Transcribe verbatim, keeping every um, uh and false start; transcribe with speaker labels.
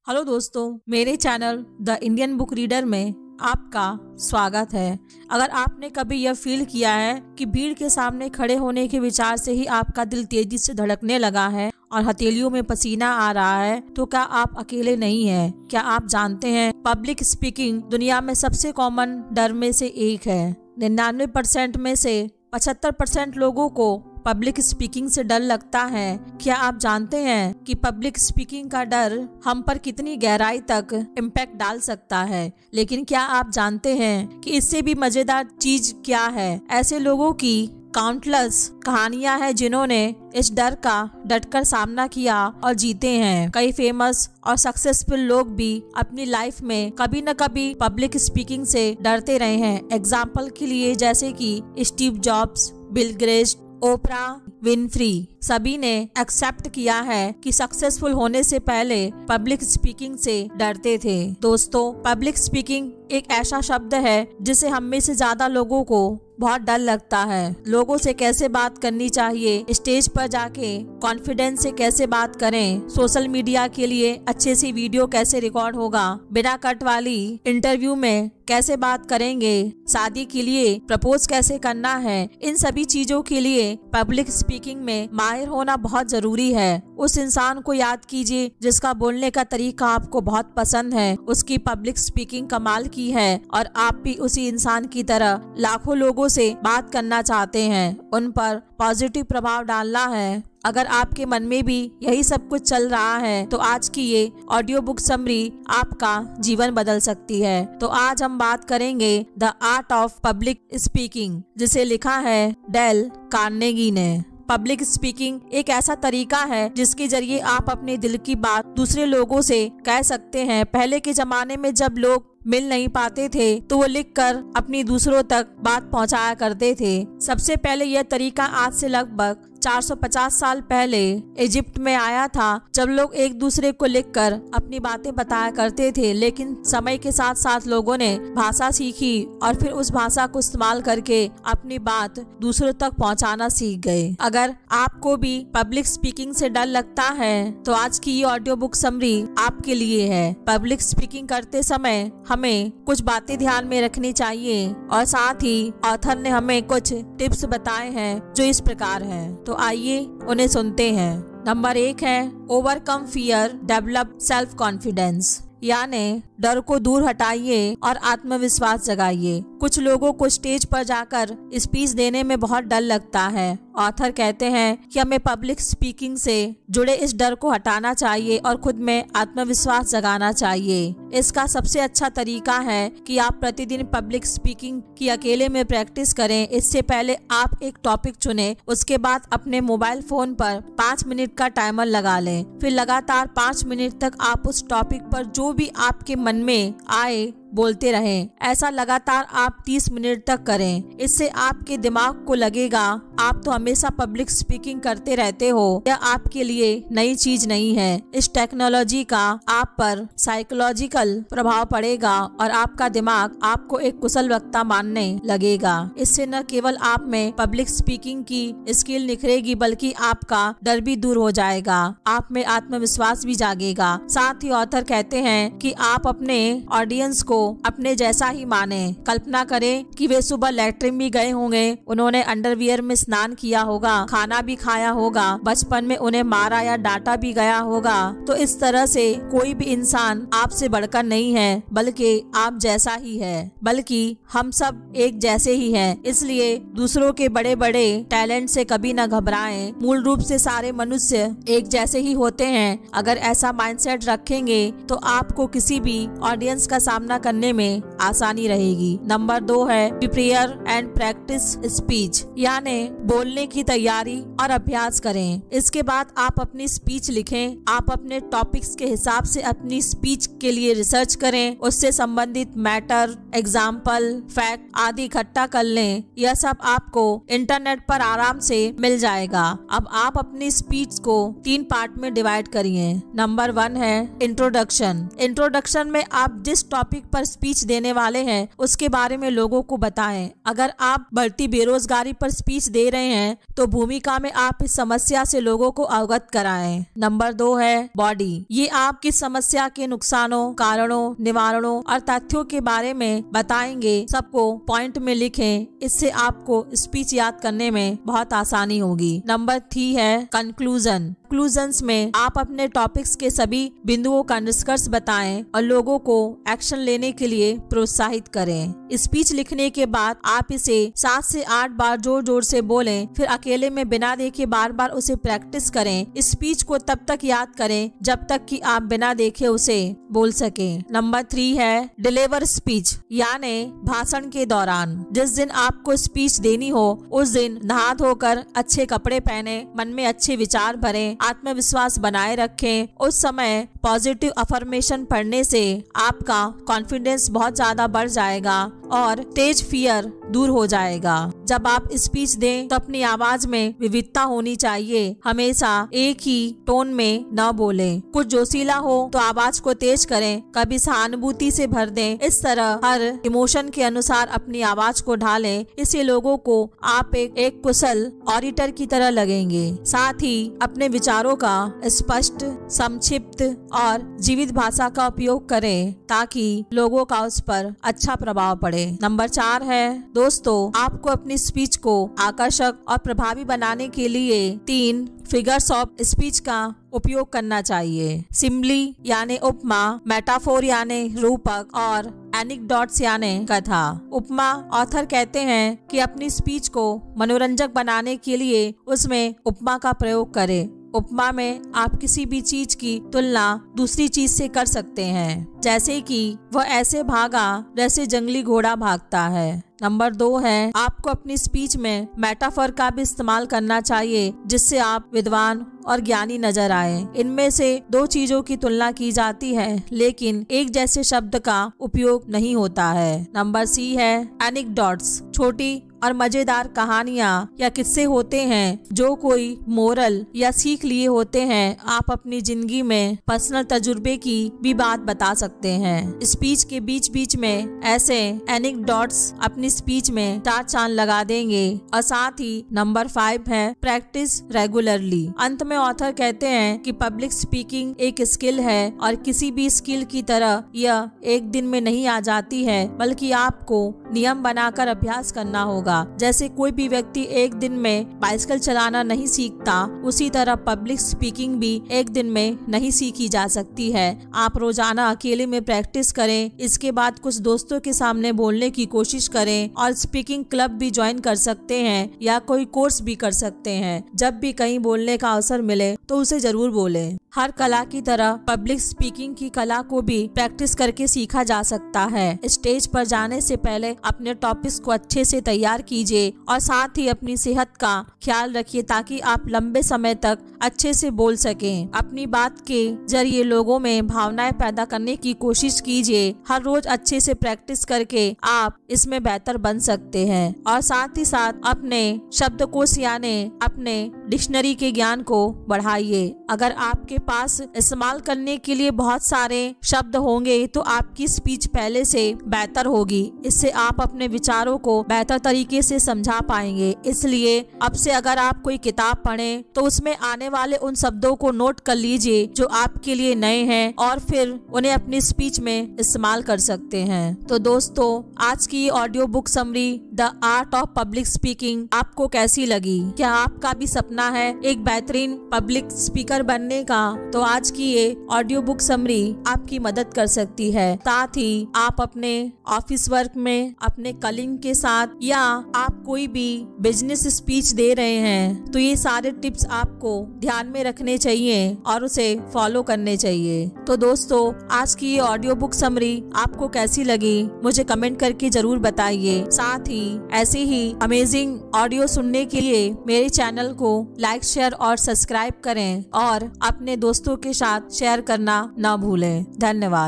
Speaker 1: Hello दोस्तों, मेरे channel the Indian book reader में आपका स्वागत है। अगर आपने कभी यह फील किया है कि भीड़ के सामने खड़े होने के विचार से ही आपका दिल तेजी से धड़कने लगा है और हथेलियों में पसीना आ रहा है, तो क्या आप अकेले नहीं हैं? क्या आप जानते हैं पब्लिक स्पीकिंग दुनिया में सबसे कॉमन डर में से एक है। निन्यानवे परसेंट में से पचहत्तर परसेंट लोगों को पब्लिक स्पीकिंग से डर लगता है। क्या आप जानते हैं कि पब्लिक स्पीकिंग का डर हम पर कितनी गहराई तक इम्पैक्ट डाल सकता है? लेकिन क्या आप जानते हैं कि इससे भी मजेदार चीज क्या है? ऐसे लोगों की काउंटलेस कहानियां हैं जिन्होंने इस डर का डटकर सामना किया और जीते हैं। कई फेमस और सक्सेसफुल लोग भी अपनी लाइफ में कभी न कभी पब्लिक स्पीकिंग से डरते रहे हैं। एग्जाम्पल के लिए जैसे कि Steve Jobs, Bill Gates, Oprah Winfrey, सभी ने एक्सेप्ट किया है कि सक्सेसफुल होने से पहले पब्लिक स्पीकिंग से डरते थे। दोस्तों, पब्लिक स्पीकिंग एक ऐसा शब्द है जिसे हम में से ज्यादा लोगों को बहुत डर लगता है। लोगों से कैसे बात करनी चाहिए, स्टेज पर जाके कॉन्फिडेंस से कैसे बात करें, सोशल मीडिया के लिए अच्छे से वीडियो कैसे रिकॉर्ड होगा, बिना कट वाली इंटरव्यू में कैसे बात करेंगे, शादी के लिए प्रपोज कैसे करना है, इन सभी चीजों के लिए पब्लिक स्पीकिंग में माहिर होना बहुत जरूरी है। उस इंसान को याद कीजिए जिसका बोलने का तरीका आपको बहुत पसंद है, उसकी पब्लिक स्पीकिंग कमाल की है और आप भी उसी इंसान की तरह लाखों लोगों से बात करना चाहते हैं, उन पर पॉजिटिव प्रभाव डालना है। अगर आपके मन में भी यही सब कुछ चल रहा है तो आज की ये ऑडियो बुक समरी आपका जीवन बदल सकती है। तो आज हम बात करेंगे the art of public speaking, जिसे लिखा है डेल कार्नेगी ने। पब्लिक स्पीकिंग एक ऐसा तरीका है जिसके जरिए आप अपने दिल की बात दूसरे लोगों से कह सकते हैं। पहले के जमाने में जब लोग मिल नहीं पाते थे तो वो लिखकर अपनी दूसरों तक बात पहुंचाया करते थे। सबसे पहले यह तरीका आज से लगभग चार सौ पचास साल पहले इजिप्ट में आया था, जब लोग एक दूसरे को लिखकर अपनी बातें बताया करते थे। लेकिन समय के साथ साथ लोगों ने भाषा सीखी और फिर उस भाषा को इस्तेमाल करके अपनी बात दूसरों तक पहुंचाना सीख गए। अगर आपको भी पब्लिक स्पीकिंग से डर लगता है तो आज की ये ऑडियो बुक समरी आपके लिए है। पब्लिक स्पीकिंग करते समय हमें कुछ बातें ध्यान में रखनी चाहिए और साथ ही ऑथर ने हमें कुछ टिप्स बताए हैं जो इस प्रकार हैं। तो आइए उन्हें सुनते हैं। नंबर एक है overcome fear, develop self confidence, यानी डर को दूर हटाइए और आत्मविश्वास जगाइए। कुछ लोगों को स्टेज पर जाकर स्पीच देने में बहुत डर लगता है। ऑथर कहते हैं कि हमें पब्लिक स्पीकिंग से जुड़े इस डर को हटाना चाहिए और खुद में आत्मविश्वास जगाना चाहिए। इसका सबसे अच्छा तरीका है कि आप प्रतिदिन पब्लिक स्पीकिंग की अकेले में प्रैक्टिस करें। इससे पहले आप एक टॉपिक चुनें, उसके बाद अपने मोबाइल फोन पर पाँच मिनट का टाइमर लगा लें। फिर लगातार पाँच मिनट तक आप उस टॉपिक पर जो भी आपके मन में आए बोलते रहें। ऐसा लगातार आप तीस मिनट तक करें। इससे आपके दिमाग को लगेगा आप तो हमेशा पब्लिक स्पीकिंग करते रहते हो, यह आपके लिए नई चीज नहीं है। इस टेक्नोलॉजी का आप पर साइकोलॉजिकल प्रभाव पड़ेगा और आपका दिमाग आपको एक कुशल वक्ता मानने लगेगा। इससे न केवल आप में पब्लिक स्पीकिंग की स्किल निखरेगी बल्कि आपका डर भी दूर हो जाएगा, आप में आत्मविश्वास भी जागेगा। साथ ही ऑथर कहते हैं कि आप अपने ऑडियंस को अपने जैसा ही माने। कल्पना करें कि वे सुबह लैट्रिन भी गए होंगे, उन्होंने अंडरवियर में स्नान किया होगा, खाना भी खाया होगा, बचपन में उन्हें मारा या डांटा भी गया होगा। तो इस तरह से कोई भी इंसान आपसे बढ़कर नहीं है, बल्कि आप जैसा ही है, बल्कि हम सब एक जैसे ही हैं। इसलिए दूसरों के बड़े बड़े टैलेंट से कभी न घबराएं। मूल रूप से सारे मनुष्य एक जैसे ही होते हैं। अगर ऐसा माइंडसेट रखेंगे तो आपको किसी भी ऑडियंस का सामना करने में आसानी रहेगी। नंबर दो है प्रिपेयर एंड प्रैक्टिस स्पीच, यानी बोलने की तैयारी और अभ्यास करें। इसके बाद आप अपनी स्पीच लिखें। आप अपने टॉपिक्स के हिसाब से अपनी स्पीच के लिए रिसर्च करें, उससे संबंधित मैटर, एग्जाम्पल, फैक्ट आदि इकट्ठा कर लें। यह सब आपको इंटरनेट पर आराम से मिल जाएगा। अब आप अपनी स्पीच को तीन पार्ट में डिवाइड करिए। नंबर वन है इंट्रोडक्शन। इंट्रोडक्शन में आप जिस टॉपिक पर स्पीच देने वाले हैं उसके बारे में लोगों को बताएं। अगर आप बढ़ती बेरोजगारी पर स्पीच दे दे रहे हैं तो भूमिका में आप इस समस्या से लोगों को अवगत कराएं। नंबर दो है बॉडी। ये आप किस समस्या के नुकसानों, कारणों, निवारणों और तथ्यों के बारे में बताएंगे, सबको पॉइंट में लिखें। इससे आपको स्पीच याद करने में बहुत आसानी होगी। नंबर थ्री है कंक्लूजन। कंक्लूजन्स में आप अपने टॉपिक्स के सभी बिंदुओं का निष्कर्ष बताएं और लोगों को एक्शन लेने के लिए प्रोत्साहित करें। स्पीच लिखने के बाद आप इसे सात से आठ बार जोर जोर से बोलें, फिर अकेले में बिना देखे बार बार उसे प्रैक्टिस करें। स्पीच को तब तक याद करें जब तक कि आप बिना देखे उसे बोल सकें। नंबर थ्री है डिलीवर स्पीच, यानी भाषण के दौरान। जिस दिन आपको स्पीच देनी हो उस दिन नहा धोकर अच्छे कपड़े पहने, मन में अच्छे विचार भरें, आत्मविश्वास बनाए रखें। उस समय पॉजिटिव अफर्मेशन पढ़ने से आपका कॉन्फिडेंस बहुत ज्यादा बढ़ जाएगा और स्टेज फियर दूर हो जाएगा। जब आप स्पीच दें तो अपनी आवाज में विविधता होनी चाहिए। हमेशा एक ही टोन में न बोलें। कुछ जोशीला हो तो आवाज को तेज करें, कभी सहानुभूति से भर दें। इस तरह हर इमोशन के अनुसार अपनी आवाज को ढालें। इससे लोगों को आप एक, एक कुशल ऑडिटर की तरह लगेंगे। साथ ही अपने विचारों का स्पष्ट, संक्षिप्त और जीवित भाषा का उपयोग करें ताकि लोगों का उस पर अच्छा प्रभाव पड़े। नंबर चार है दोस्तों, आपको अपनी स्पीच को आकर्षक और प्रभावी बनाने के लिए तीन फिगर्स ऑफ स्पीच का उपयोग करना चाहिए। सिम्बली यानी उपमा, मेटाफोर यानी रूपक और एनेक्डोट्स यानी कथा। उपमा, ऑथर कहते हैं कि अपनी स्पीच को मनोरंजक बनाने के लिए उसमें उपमा का प्रयोग करें। उपमा में आप किसी भी चीज की तुलना दूसरी चीज से कर सकते हैं, जैसे कि वह ऐसे भागा जैसे जंगली घोड़ा भागता है। नंबर दो है आपको अपनी स्पीच में मेटाफर का भी इस्तेमाल करना चाहिए जिससे आप विद्वान और ज्ञानी नजर आए। इनमें से दो चीजों की तुलना की जाती है लेकिन एक जैसे शब्द का उपयोग नहीं होता है। नंबर सी है एनेक्डोट्स। छोटी और मजेदार कहानियाँ या किस्से होते हैं जो कोई मोरल या सीख लिए होते हैं। आप अपनी जिंदगी में पर्सनल तजुर्बे की भी बात बता सकते हैं। स्पीच के बीच बीच में ऐसे एनेक्डोट्स अपनी स्पीच में चार चांद लगा देंगे। और साथ ही नंबर फाइव है प्रैक्टिस रेगुलरली। अंत में ऑथर कहते हैं कि पब्लिक स्पीकिंग एक स्किल है और किसी भी स्किल की तरह यह एक दिन में नहीं आ जाती है, बल्कि आपको नियम बनाकर अभ्यास करना होगा। जैसे कोई भी व्यक्ति एक दिन में बाइसिकल चलाना नहीं सीखता, उसी तरह पब्लिक स्पीकिंग भी एक दिन में नहीं सीखी जा सकती है। आप रोजाना अकेले में प्रैक्टिस करें, इसके बाद कुछ दोस्तों के सामने बोलने की कोशिश करें और स्पीकिंग क्लब भी ज्वाइन कर सकते हैं या कोई कोर्स भी कर सकते हैं। जब भी कहीं बोलने का अवसर मिले तो उसे जरूर बोलें। हर कला की तरह पब्लिक स्पीकिंग की कला को भी प्रैक्टिस करके सीखा जा सकता है। स्टेज पर जाने से पहले अपने टॉपिक्स को अच्छे से तैयार कीजिए और साथ ही अपनी सेहत का ख्याल रखिए ताकि आप लंबे समय तक अच्छे से बोल सकें। अपनी बात के जरिए लोगों में भावनाएं पैदा करने की कोशिश कीजिए। हर रोज अच्छे से प्रैक्टिस करके आप इसमें बेहतर बन सकते हैं। और साथ ही साथ अपने शब्दकोश यानी अपने डिक्शनरी के ज्ञान को बढ़ाइए। अगर आपके पास इस्तेमाल करने के लिए बहुत सारे शब्द होंगे तो आपकी स्पीच पहले से बेहतर होगी। इससे आप अपने विचारों को बेहतर तरीके से समझा पाएंगे। इसलिए अब से अगर आप कोई किताब पढ़ें तो उसमें आने वाले उन शब्दों को नोट कर लीजिए जो आपके लिए नए हैं और फिर उन्हें अपनी स्पीच में इस्तेमाल कर सकते हैं। तो दोस्तों, आज की audio book summary the art of public speaking आपको कैसी लगी? क्या आपका भी सपना है एक बेहतरीन पब्लिक स्पीकर बनने का? तो आज की ये ऑडियो बुक समरी आपकी मदद कर सकती है। साथ ही आप अपने ऑफिस वर्क में अपने कलीग के साथ या आप कोई भी बिजनेस स्पीच दे रहे हैं तो ये सारे टिप्स आपको ध्यान में रखने चाहिए और उसे फॉलो करने चाहिए। तो दोस्तों, आज की ये ऑडियो बुक समरी आपको कैसी लगी मुझे कमेंट करके जरूर बताइए। साथ ही ऐसे ही अमेजिंग ऑडियो सुनने के लिए मेरे चैनल को लाइक, शेयर और सब्सक्राइब करें और अपने दोस्तों के साथ शेयर करना ना भूलें। धन्यवाद।